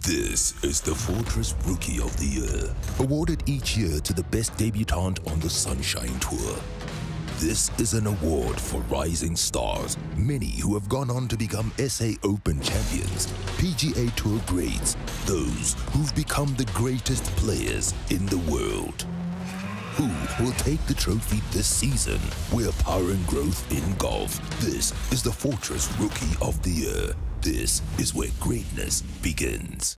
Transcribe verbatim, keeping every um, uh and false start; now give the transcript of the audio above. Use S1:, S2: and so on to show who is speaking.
S1: This is the Fortress Rookie of the Year, awarded each year to the best debutant on the Sunshine Tour. This is an award for rising stars, many who have gone on to become S A Open champions, P G A Tour greats, those who've become the greatest players in the world. Who will take the trophy this season? We're powering growth in golf. This is the Fortress Rookie of the Year. This is where greatness begins.